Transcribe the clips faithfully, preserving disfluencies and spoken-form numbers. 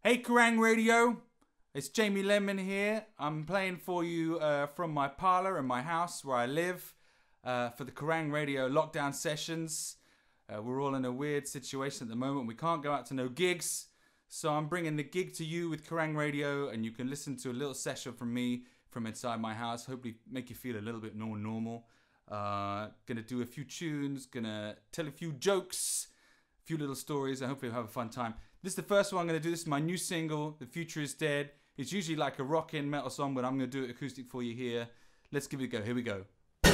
Hey Kerrang Radio, it's Jamie Lemon here. I'm playing for you uh, from my parlour in my house where I live uh, for the Kerrang Radio lockdown sessions. Uh, we're all in a weird situation at the moment. We can't go out to no gigs, so I'm bringing the gig to you with Kerrang Radio, and you can listen to a little session from me from inside my house. Hopefully make you feel a little bit more normal. Uh, gonna do a few tunes, gonna tell a few jokes, a few little stories, and hopefully we'll have a fun time. This is the first one I'm going to do. This is my new single, The Future Is Dead. It's usually like a rockin' metal song, but I'm going to do it acoustic for you here. Let's give it a go. Here we go.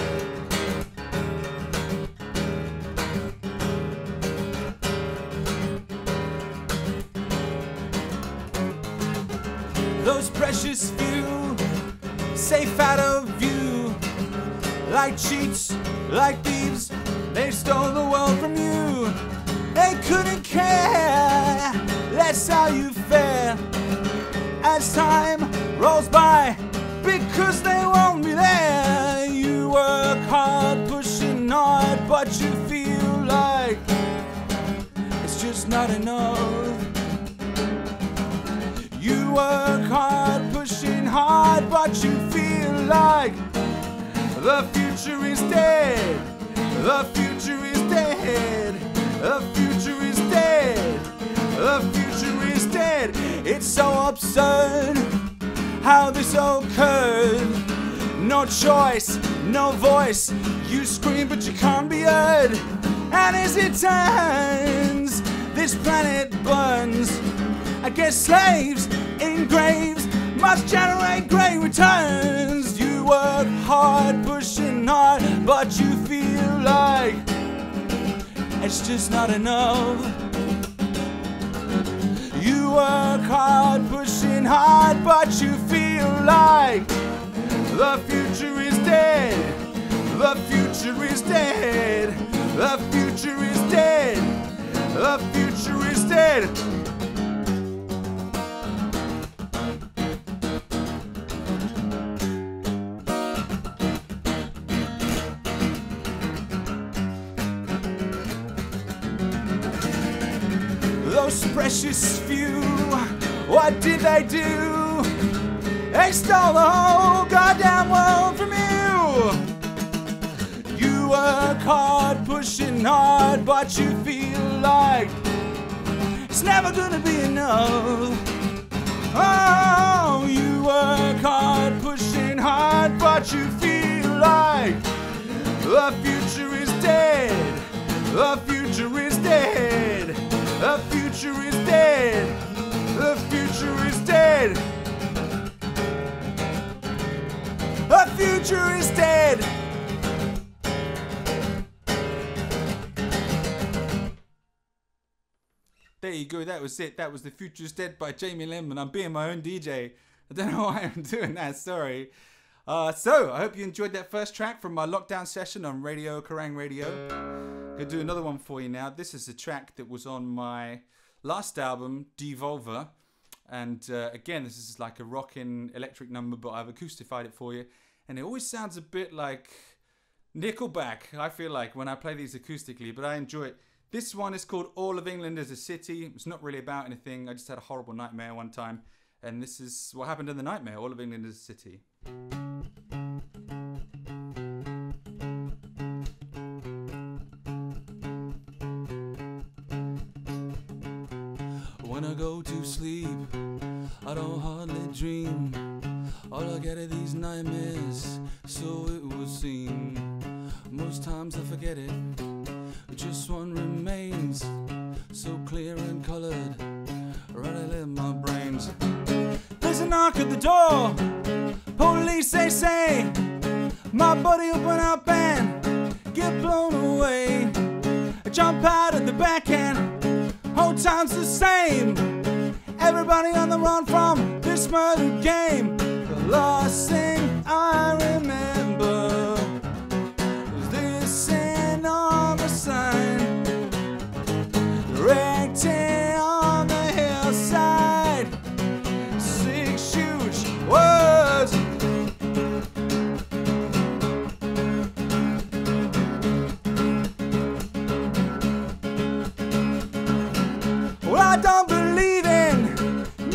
Those precious few, safe out of view, like cheats, like thieves, they stole the world from you. They couldn't care, that's how you fare as time rolls by, because they won't be there. You work hard, pushing hard, but you feel like it's just not enough. You work hard, pushing hard, but you feel like the future is dead. The future is dead. The future is dead. The future is dead. It's so absurd how this occurred. No choice, no voice. You scream but you can't be heard. And as it turns, this planet burns. I guess slaves in graves must generate great returns. You work hard, pushing hard, but you feel like it's just not enough. You work hard, pushing hard, but you feel like the future is dead. The future is dead. The future is dead. The future is dead. Those precious few, what did they do? They stole the whole goddamn world from you. You work hard, pushing hard, but you feel like it's never gonna be enough. Oh, you work hard, pushing hard, but you feel like the future is dead. The future is dead. The future is dead. The future is dead. The future is dead. There you go. That was it. That was The Future Is Dead by Jamie Lemon. I'm being my own D J. I don't know why I'm doing that. Sorry. Uh, so, I hope you enjoyed that first track from my lockdown session on Radio Kerrang Radio. Gonna do another one for you now. This is a track that was on my last album, Devolver. And uh, again, this is like a rockin' electric number, but I've acoustified it for you. And it always sounds a bit like Nickelback, I feel like, when I play these acoustically, but I enjoy it. This one is called All of England as a City. It's not really about anything. I just had a horrible nightmare one time. And this is what happened in the nightmare, All of England as a City. When I go to sleep, I don't hardly dream. All I get are these nightmares, so it would seem. Most times I forget it, just one remains, so clear and colored, right in my brains. There's a knock at the door, police they say, my buddy open up and get blown away. I jump out at the back and whole town's the same. Everybody on the run from this murder game. The last thing I remember was this sin on the sign, directing on the hillside. Six huge words. Well, I don't believe in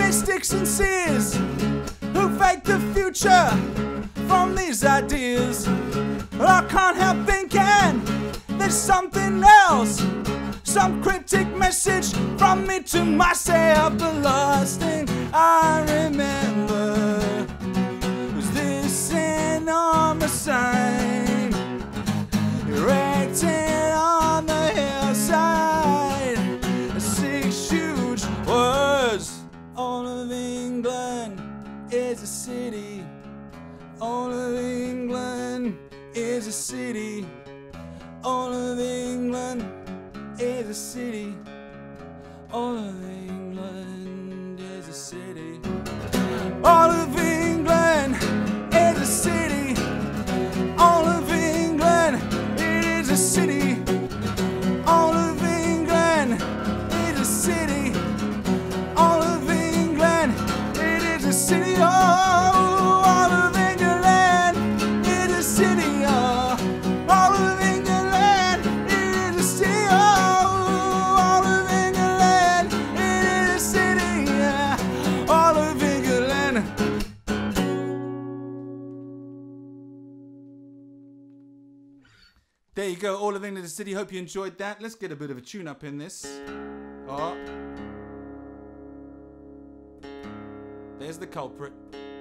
sincers who fake the future from these ideas. But I can't help thinking there's something else, some cryptic message from me to myself. The last thing I remember was this enormous sign erected on the hillside. Six huge words. All of England is a city. All of England is a city. All of England is a city. All of England is a city. All of England is a city. All of England, it is a city. All of England is a city. All of England, it is a city. Oh, all of England, it is a city. Oh, all of England, it is a city. Oh, all of England, it is a city. Yeah. All of England. There you go, all of England is a city. Hope you enjoyed that. Let's get a bit of a tune up in this. Oh. There's the culprit.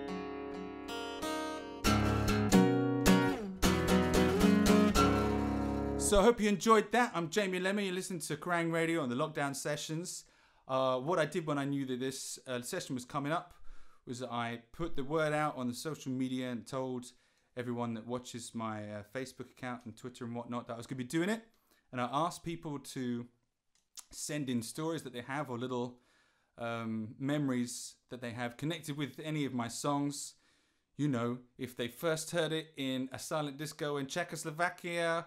So I hope you enjoyed that. I'm Jamie Lemmer. You're listening to Kerrang Radio on the Lockdown Sessions. Uh, what I did when I knew that this uh, session was coming up was that I put the word out on the social media and told everyone that watches my uh, Facebook account and Twitter and whatnot that I was going to be doing it. And I asked people to send in stories that they have or little um, memories that they have connected with any of my songs. You know, if they first heard it in a silent disco in Czechoslovakia,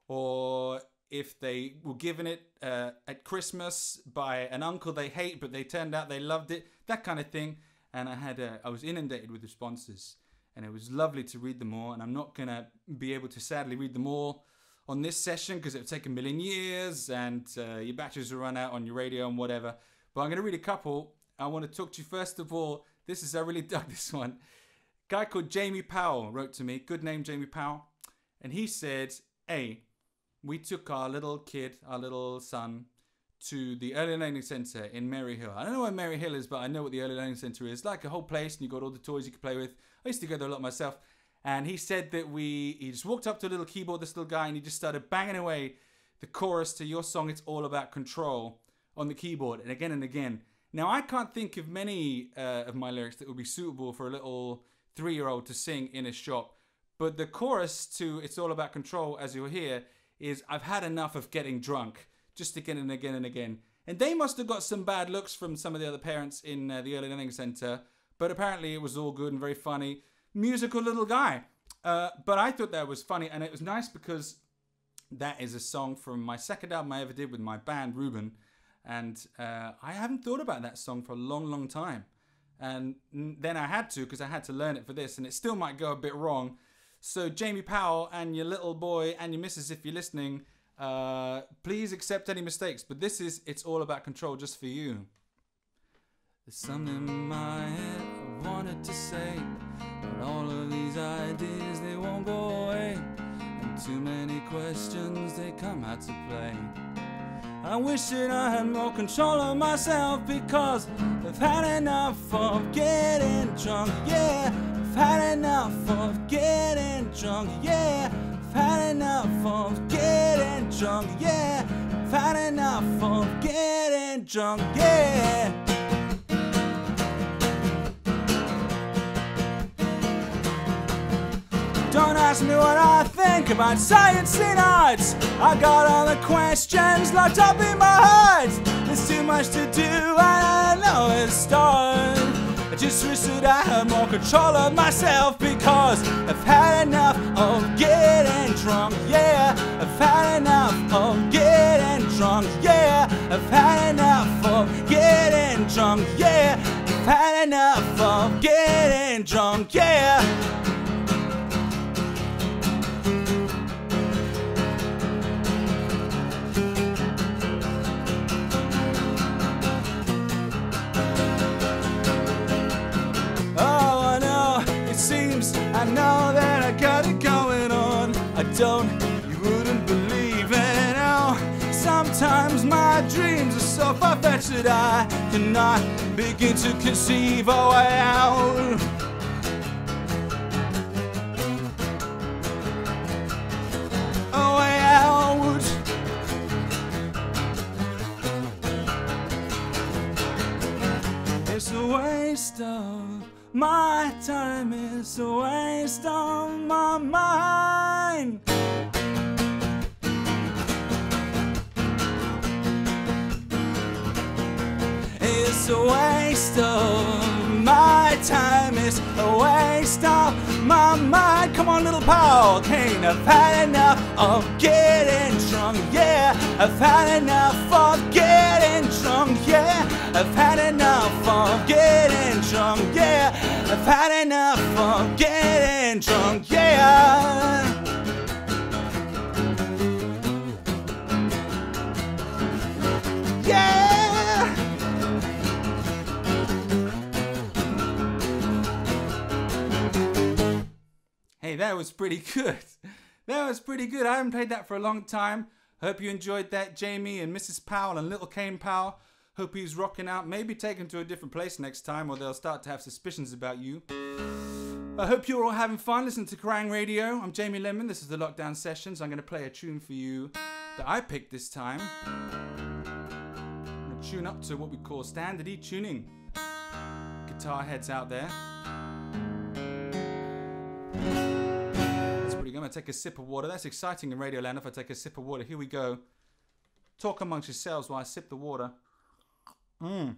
or if they were given it uh, at Christmas by an uncle they hate, but they turned out they loved it, that kind of thing. And I had uh, I was inundated with responses, and it was lovely to read them all. And I'm not gonna be able to sadly read them all on this session because it would take a million years, and uh, your batteries will run out on your radio and whatever. But I'm gonna read a couple. I want to talk to you first of all. This is I really dug this one. A guy called Jamie Powell wrote to me. Good name, Jamie Powell. And he said, "Hey, we took our little kid, our little son, to the Early Learning Centre in Maryhill. I don't know where Maryhill is, but I know what the Early Learning Centre is. Like a whole place, and you got all the toys you could play with. I used to go there a lot myself. And he said that we, he just walked up to a little keyboard, this little guy, and he just started banging away the chorus to your song, It's All About Control, on the keyboard, and again and again. Now, I can't think of many uh, of my lyrics that would be suitable for a little three-year-old to sing in a shop. But the chorus to It's All About Control, as you'll hear, is I've had enough of getting drunk. Just again and again and again. And they must have got some bad looks from some of the other parents in uh, the Early Learning Centre. But apparently it was all good and very funny. Musical little guy. Uh, but I thought that was funny. And it was nice because that is a song from my second album I ever did with my band, Reuben. And uh, I haven't thought about that song for a long, long time. And then I had to because I had to learn it for this. And it still might go a bit wrong. So Jamie Powell and your little boy and your missus, if you're listening, uh, please accept any mistakes. But this is It's All About Control just for you. There's something in my head I wanted to say, but all of these ideas, they won't go away. And too many questions, they come out to play. I wish that I had more control of myself, because I've had enough of getting drunk, yeah. I've had enough of getting drunk, yeah. I've had enough of getting drunk, yeah. I've had enough of getting drunk, yeah. Don't ask me what I think about science and arts. I got all the questions locked up in my heart. There's too much to do and I don't know where to start. I just wish that I had more control of myself, because I've had enough of getting drunk, yeah. I've had enough of getting drunk, yeah. I've had enough of getting drunk, yeah. I've had enough of getting drunk, yeah. Sometimes my dreams are so far-fetched that I cannot begin to conceive a way out. A way out. It's a waste of my time, it's a waste of my mind. It's a waste of my time, it's a waste of my mind. Come on, little pal, Kane, I've had enough of getting drunk, yeah. I've had enough of getting drunk, yeah. I've had enough of getting drunk, yeah. I've had enough of getting drunk, yeah. Yeah. Hey, that was pretty good. That was pretty good. I haven't played that for a long time. Hope you enjoyed that, Jamie and Missus Powell and Little Kane Powell. Hope he's rocking out. Maybe take him to a different place next time, or they'll start to have suspicions about you. I hope you're all having fun listening to Kerrang Radio. I'm Jamie Lemon. This is the Lockdown Sessions. I'm going to play a tune for you that I picked this time. I'm going to tune up to what we call standard E tuning. Guitar heads out there. That's pretty good. I'm going to take a sip of water. That's exciting in Radioland if I take a sip of water. Here we go. Talk amongst yourselves while I sip the water. Mm.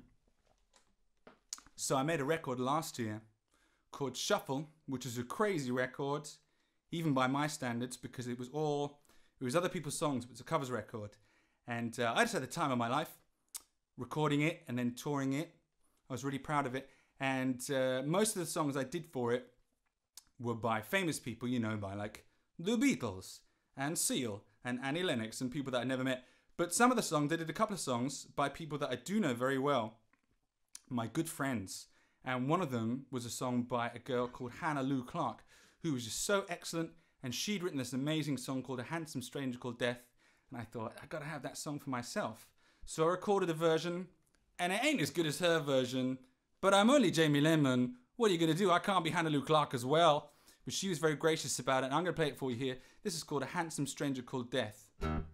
So I made a record last year called Shuffle, which is a crazy record, even by my standards, because it was all, it was other people's songs, but it's a covers record. And uh, I just had the time of my life, recording it and then touring it. I was really proud of it. And uh, most of the songs I did for it were by famous people, you know, by like the Beatles and Seal and Annie Lennox and people that I never met. But some of the songs, I did a couple of songs by people that I do know very well, my good friends. And one of them was a song by a girl called Hannah Lou Clark, who was just so excellent. And she'd written this amazing song called A Handsome Stranger Called Death. And I thought, I gotta have that song for myself. So I recorded a version, and it ain't as good as her version, but I'm only Jamie Lemon. What are you gonna do? I can't be Hannah Lou Clark as well. But she was very gracious about it, and I'm gonna play it for you here. This is called A Handsome Stranger Called Death.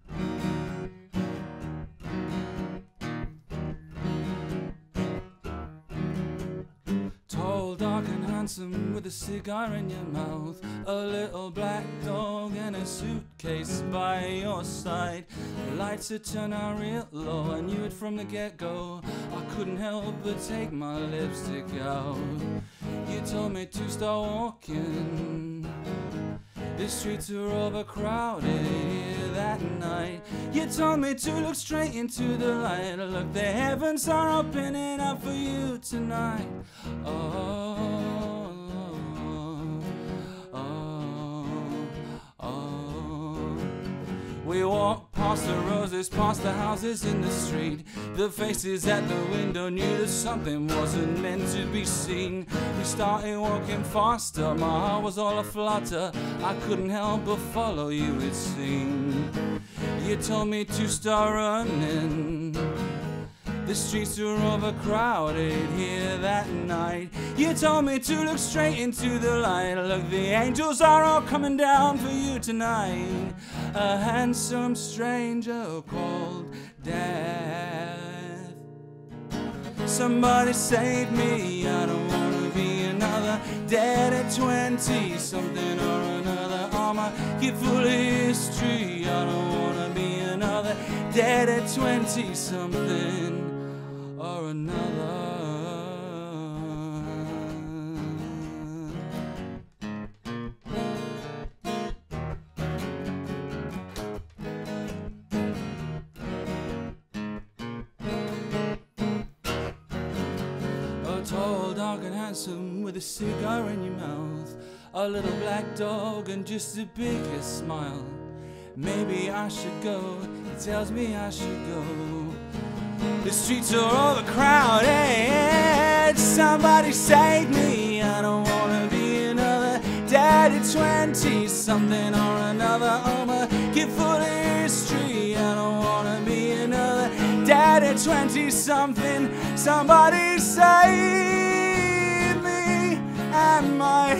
With a cigar in your mouth, a little black dog and a suitcase by your side. The lights had turned out real low, I knew it from the get-go. I couldn't help but take my lipstick out. You told me to start walking. The streets are overcrowded here that night. You told me to look straight into the light. Look, the heavens are opening up for you tonight. Oh. We walked past the roses, past the houses in the street. The faces at the window knew that something wasn't meant to be seen. We started walking faster, my heart was all aflutter. I couldn't help but follow you, it seemed. You told me to start running. The streets were overcrowded here that night. You told me to look straight into the light. Look, the angels are all coming down for you tonight. A handsome stranger called Death. Somebody save me, I don't wanna be another dead at twenty something or another. On my kid full of history, I don't wanna be another dead at twenty something or another. A tall, dark and handsome with a cigar in your mouth, a little black dog and just the biggest smile. Maybe I should go, he tells me I should go. The streets are overcrowded. Somebody save me, I don't wanna be another dead at twenty something or another. I'm a kid full of history, I don't wanna be another twenty something. Somebody save me and my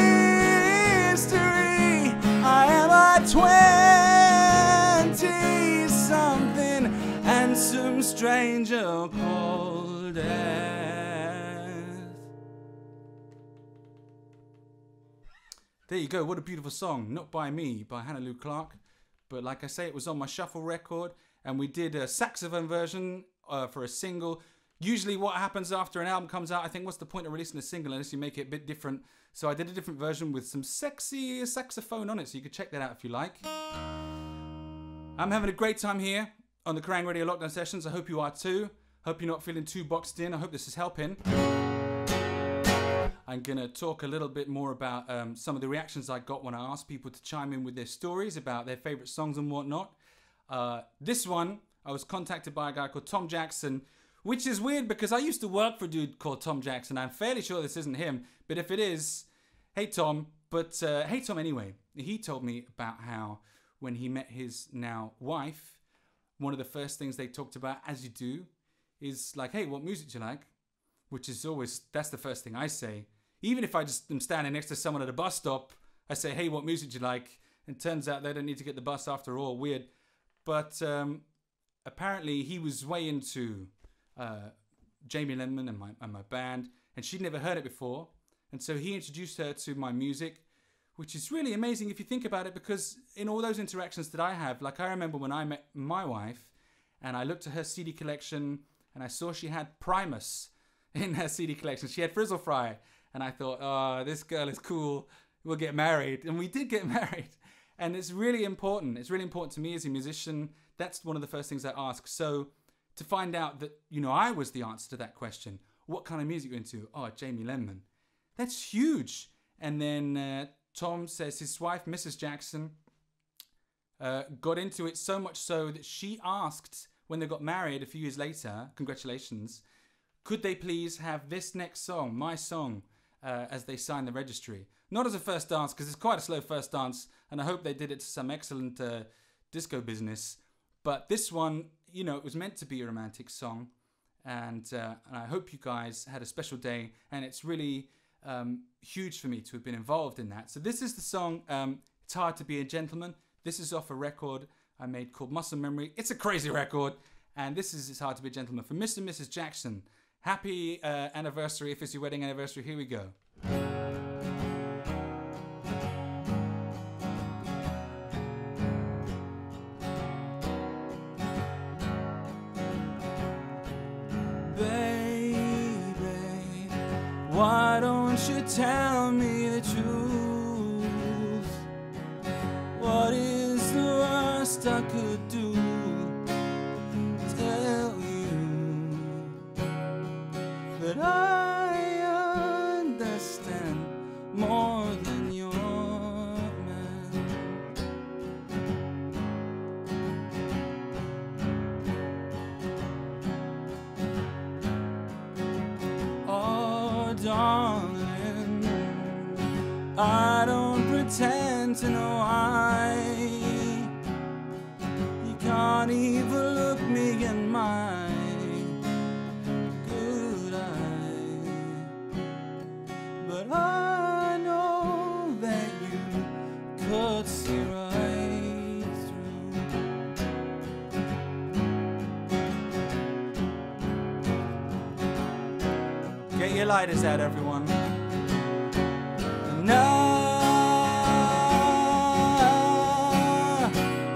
history. I am a twenty something and some stranger called death. There you go, what a beautiful song. Not by me, by Hannah Lou Clark. But like I say, it was on my shuffle record, and we did a saxophone version uh, for a single. Usually what happens after an album comes out, I think, what's the point of releasing a single unless you make it a bit different? So I did a different version with some sexy saxophone on it, so you could check that out if you like. I'm having a great time here on the Kerrang Radio Lockdown Sessions. I hope you are too. Hope you're not feeling too boxed in. I hope this is helping. I'm going to talk a little bit more about um, some of the reactions I got when I asked people to chime in with their stories about their favourite songs and whatnot. Uh, this one, I was contacted by a guy called Tom Jackson, which is weird because I used to work for a dude called Tom Jackson. I'm fairly sure this isn't him, but if it is, hey Tom. But uh, hey Tom anyway. He told me about how when he met his now wife, one of the first things they talked about, as you do, is like, hey, what music do you like? Which is always, that's the first thing I say. Even if I just am standing next to someone at a bus stop, I say, hey, what music do you like? And it turns out they don't need to get the bus after all. Weird. But um, apparently he was way into uh, Jamie Lenman and my, and my band, and she'd never heard it before. And so he introduced her to my music, which is really amazing if you think about it, because in all those interactions that I have, like I remember when I met my wife and I looked at her C D collection and I saw she had Primus in her C D collection. She had Frizzle Fry. And I thought, oh, this girl is cool. We'll get married. And we did get married. And it's really important. It's really important to me as a musician. That's one of the first things I ask. So to find out that, you know, I was the answer to that question. What kind of music are you into? Oh, Jamie Lenman. That's huge. And then uh, Tom says his wife, Missus Jackson, uh, got into it so much so that she asked when they got married a few years later, congratulations, could they please have this next song, my song, Uh, as they sign the registry. Not as a first dance, because it's quite a slow first dance, and I hope they did it to some excellent uh, disco business. But this one, you know, it was meant to be a romantic song, and, uh, and I hope you guys had a special day, and it's really um, huge for me to have been involved in that. So this is the song, um, It's Hard to Be a Gentleman. This is off a record I made called Muscle Memory. It's a crazy record, and this is It's Hard to Be a Gentleman for Mister and Missus Jackson. Happy uh, anniversary, if it's your wedding anniversary, here we go. Baby, why don't you tell me the truth? What is the worst I could do? But I understand more than your man. Oh, darling, I don't pretend to know why. You can't even look me in my but I know that you could see right through. Get your lighters out, everyone. No, uh,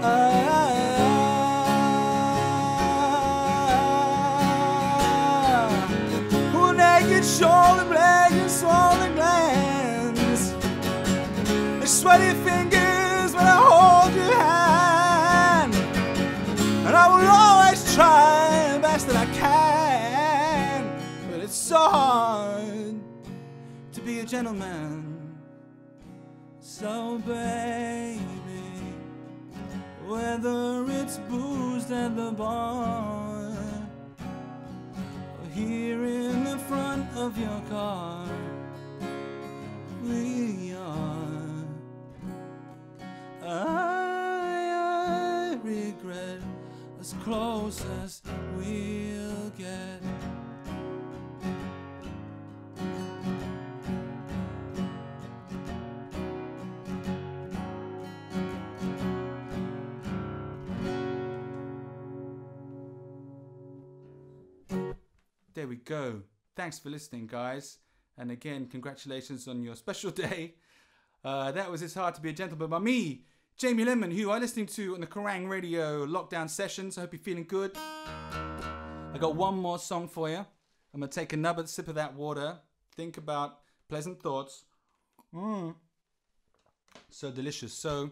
uh, naked shoulder blade and swollen glands, sweaty fingers when I hold your hand, and I will always try the best that I can, but it's so hard to be a gentleman. So baby, whether it's boozed at the bar or here in the front of your car, we are. I, I regret as close as we'll get. There we go. Thanks for listening, guys. And again, congratulations on your special day. Uh, that was It's Hard to Be a Gentleman by me, Jamie Lemon, who I'm listening to on the Kerrang Radio lockdown sessions. I hope you're feeling good. I got one more song for you. I'm going to take another sip of that water. Think about pleasant thoughts. Mmm. So delicious. So...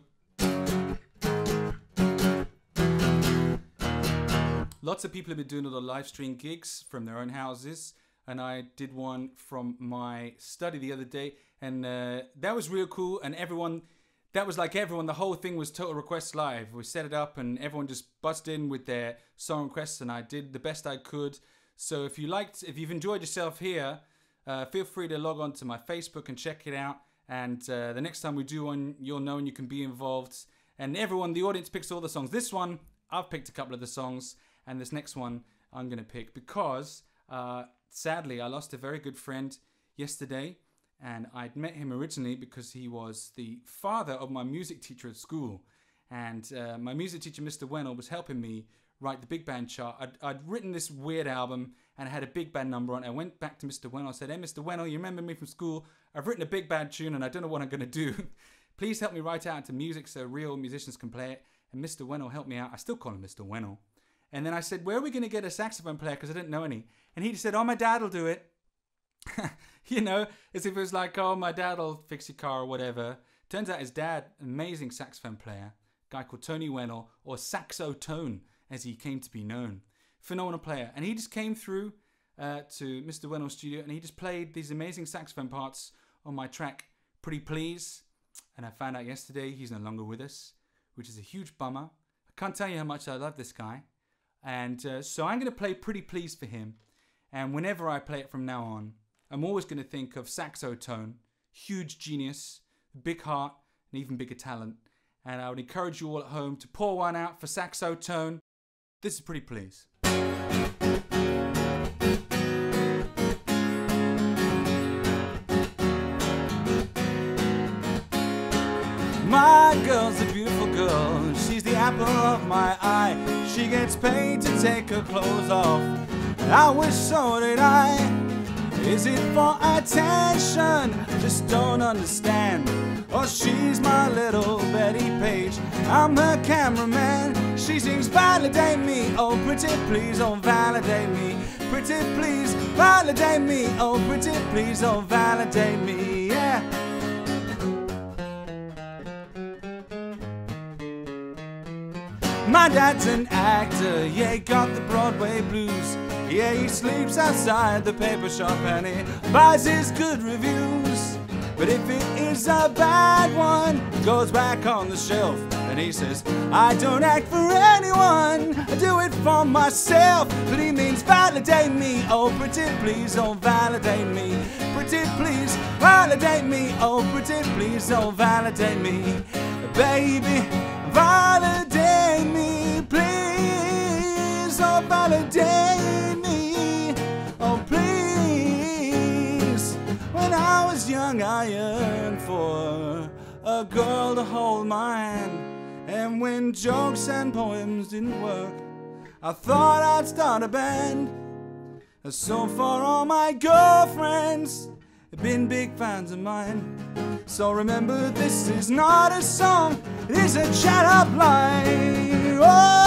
lots of people have been doing all the live stream gigs from their own houses, and I did one from my study the other day, and uh, that was real cool. And everyone, that was like everyone, the whole thing was Total Request Live. We set it up and everyone just buzzed in with their song requests, and I did the best I could. So if you liked, if you've enjoyed yourself here, uh, feel free to log on to my Facebook and check it out. And uh, the next time we do one, you'll know and you can be involved. And everyone, the audience picks all the songs. This one, I've picked a couple of the songs. And this next one I'm going to pick because, uh, sadly, I lost a very good friend yesterday. And I'd met him originally because he was the father of my music teacher at school. And uh, my music teacher, Mister Wennell, was helping me write the big band chart. I'd, I'd written this weird album and I had a big band number on it. I went back to Mister Wennell. I said, hey, Mister Wennell, you remember me from school? I've written a big band tune and I don't know what I'm going to do. Please help me write it out into music so real musicians can play it. And Mister Wennell helped me out. I still call him Mister Wennell. And then I said, where are we going to get a saxophone player? Because I didn't know any. And he just said, oh, my dad will do it. You know, as if it was like, oh, my dad will fix your car or whatever. Turns out his dad, amazing saxophone player, a guy called Tony Wennell, or Saxo Tone, as he came to be known. Phenomenal player. And he just came through uh, to Mister Wennell's studio and he just played these amazing saxophone parts on my track, Pretty Please. And I found out yesterday he's no longer with us, which is a huge bummer. I can't tell you how much I love this guy. And uh, so I'm going to play Pretty Please for him. And whenever I play it from now on, I'm always going to think of Saxo Tone, huge genius, big heart, and even bigger talent. And I would encourage you all at home to pour one out for Saxo Tone. This is Pretty Please. My girl's a beautiful girl, she's the apple of my eye. She gets paid to take her clothes off, and I wish so did I. Is it for attention? Just don't understand. Oh, she's my little Betty Page, I'm her cameraman. She sings validate me, oh pretty please, oh validate me. Pretty please, validate me, oh pretty please, oh validate me, yeah. My dad's an actor, yeah, he got the Broadway blues. Yeah, he sleeps outside the paper shop and he buys his good reviews. But if it is a bad one, it goes back on the shelf. And he says, I don't act for anyone, I do it for myself. But he means validate me, oh pretty please, oh validate me. Pretty please, validate me, oh pretty please, oh validate me. Baby, validate me, please, oh validate me, oh please. When I was young I yearned for a girl to hold my hand, and when jokes and poems didn't work, I thought I'd start a band. So far all my girlfriends have been big fans of mine. So remember, this is not a song, it is a chat up line.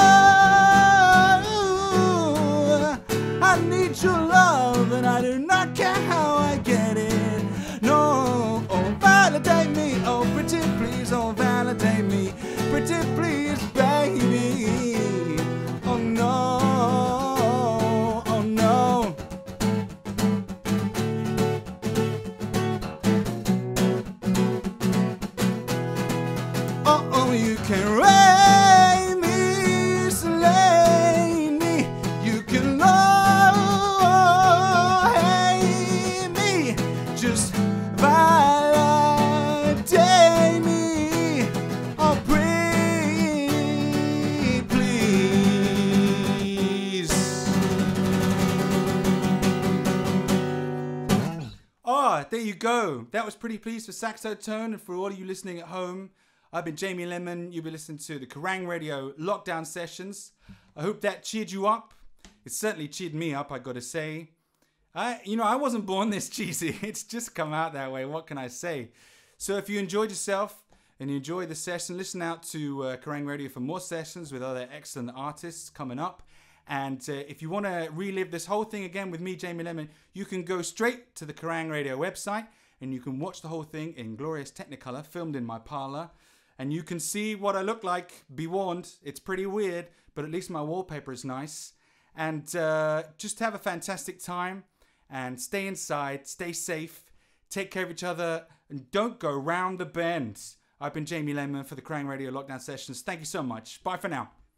Oh, I need your love and I do not care how I get it. No, oh validate me, oh pretty please, oh validate me. Pretty please, baby. Oh no, oh no. Oh, you can rain me, slay me, you can love go. That was Pretty Please for Saxo Tone. And for all of you listening at home, I've been Jamie Lemon. You've been listening to the Kerrang Radio Lockdown Sessions. I hope that cheered you up. It certainly cheered me up, I gotta say. I, you know, I wasn't born this cheesy. It's just come out that way. What can I say? So if you enjoyed yourself and you enjoyed the session, listen out to uh, Kerrang Radio for more sessions with other excellent artists coming up. And uh, if you want to relive this whole thing again with me, Jamie Lemon, you can go straight to the Kerrang Radio website and you can watch the whole thing in glorious Technicolor, filmed in my parlor. And you can see what I look like. Be warned, it's pretty weird, but at least my wallpaper is nice. And uh, just have a fantastic time and stay inside, stay safe, take care of each other, and don't go round the bend. I've been Jamie Lemon for the Kerrang Radio Lockdown Sessions. Thank you so much. Bye for now.